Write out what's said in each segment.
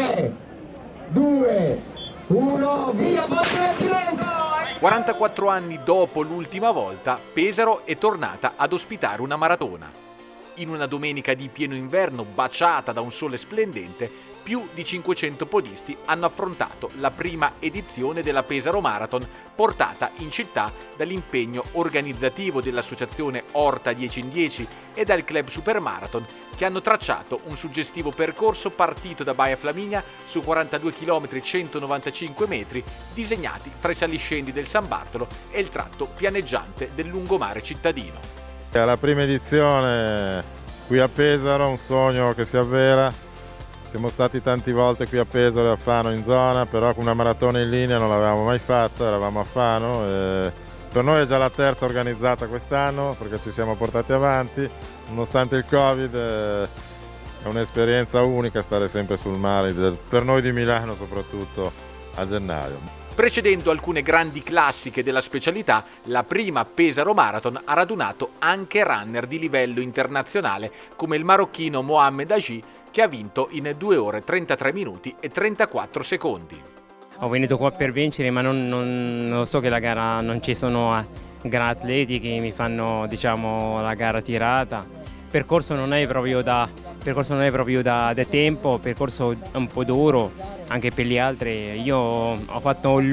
3, 2, 1, via, 44 anni dopo l'ultima volta, Pesaro è tornata ad ospitare una maratona. In una domenica di pieno inverno, baciata da un sole splendente, più di 500 podisti hanno affrontato la prima edizione della Pesaro Marathon, portata in città dall'impegno organizzativo dell'associazione Orta 10 in 10 e dal Club Supermarathon, che hanno tracciato un suggestivo percorso partito da Baia Flaminia su 42 km 195 metri, disegnati fra i saliscendi del San Bartolo e il tratto pianeggiante del lungomare cittadino. È la prima edizione qui a Pesaro, un sogno che si avvera. Siamo stati tante volte qui a Pesaro e a Fano in zona, però con una maratona in linea non l'avevamo mai fatta, eravamo a Fano. Per noi è già la terza organizzata quest'anno perché ci siamo portati avanti, nonostante il Covid. È un'esperienza unica stare sempre sul mare, per noi di Milano soprattutto a gennaio. Precedendo alcune grandi classiche della specialità, la prima Pesaro Marathon ha radunato anche runner di livello internazionale come il marocchino Mohamed Haji, che ha vinto in 2 ore 33 minuti e 34 secondi. Ho venuto qua per vincere, ma non lo so che la gara non ci sono gran atleti che mi fanno, diciamo, la gara tirata. Il percorso non è proprio da tempo, il percorso è un po' duro anche per gli altri. Io ho fatto un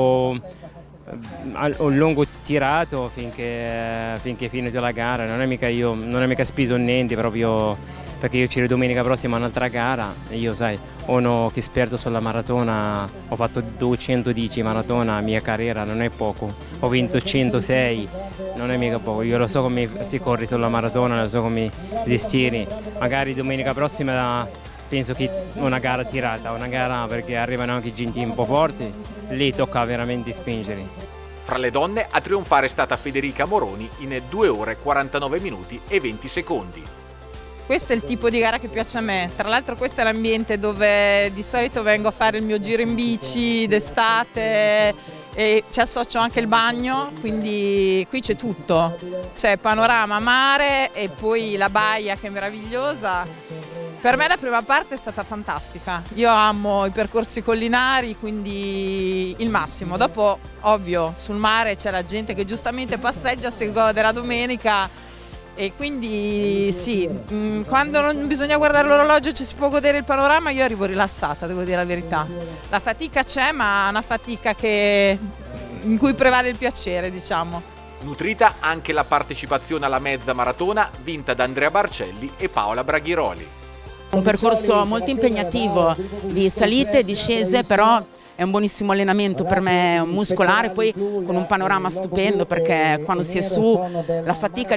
lungo tirato finché è finita la gara, non è mica speso niente proprio, perché io c'ero domenica prossima un'altra gara e io, sai, uno che è esperto sulla maratona, ho fatto 210 maratona, la mia carriera non è poco, ho vinto 106, non è mica poco, io lo so come si corre sulla maratona, lo so come gestire, magari domenica prossima penso che una gara tirata, una gara perché arrivano anche gente un po' forti, lì tocca veramente spingere. Fra le donne a trionfare è stata Federica Moroni in 2 ore 49 minuti e 20 secondi. Questo è il tipo di gara che piace a me, tra l'altro questo è l'ambiente dove di solito vengo a fare il mio giro in bici d'estate e ci associo anche il bagno, quindi qui c'è tutto, c'è panorama, mare e poi la baia che è meravigliosa. Per me la prima parte è stata fantastica, io amo i percorsi collinari, quindi il massimo. Dopo, ovvio, sul mare c'è la gente che giustamente passeggia, si gode la domenica e quindi sì, quando non bisogna guardare l'orologio e ci si può godere il panorama, io arrivo rilassata, devo dire la verità. La fatica c'è, ma è una fatica in cui prevale il piacere, diciamo. Nutrita anche la partecipazione alla mezza maratona vinta da Andrea Barcelli e Paola Braghiroli. Un percorso molto impegnativo di salite e discese, però è un buonissimo allenamento per me muscolare, poi con un panorama stupendo perché quando si è su la fatica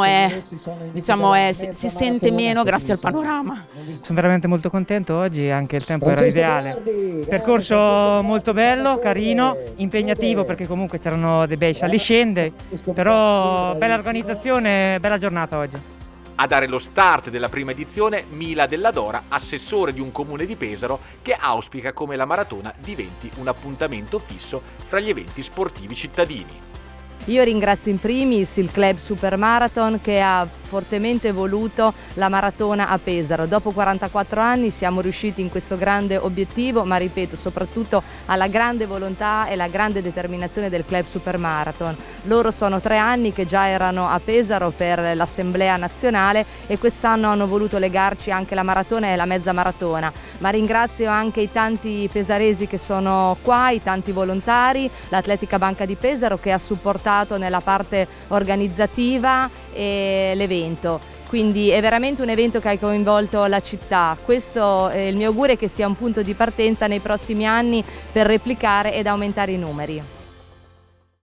si sente meno grazie al panorama. Sono veramente molto contento oggi, anche il tempo era ideale. Percorso molto bello, carino, impegnativo perché comunque c'erano dei bei saliscendi, però bella organizzazione, bella giornata oggi. A dare lo start della prima edizione Mila Della Dora, assessore di un comune di Pesaro, che auspica come la maratona diventi un appuntamento fisso fra gli eventi sportivi cittadini. Io ringrazio in primis il Club Supermarathon che ha fortemente voluto la maratona a Pesaro. Dopo 44 anni siamo riusciti in questo grande obiettivo, ma ripeto, soprattutto alla grande volontà e la grande determinazione del Club Supermarathon. Loro sono 3 anni che già erano a Pesaro per l'Assemblea Nazionale e quest'anno hanno voluto legarci anche la maratona e la mezza maratona. Ma ringrazio anche i tanti pesaresi che sono qua, i tanti volontari, l'Atletica Banca di Pesaro che ha supportato nella parte organizzativa e l'evento. Quindi è veramente un evento che ha coinvolto la città. Questo è il mio augurio, che sia un punto di partenza nei prossimi anni per replicare ed aumentare i numeri.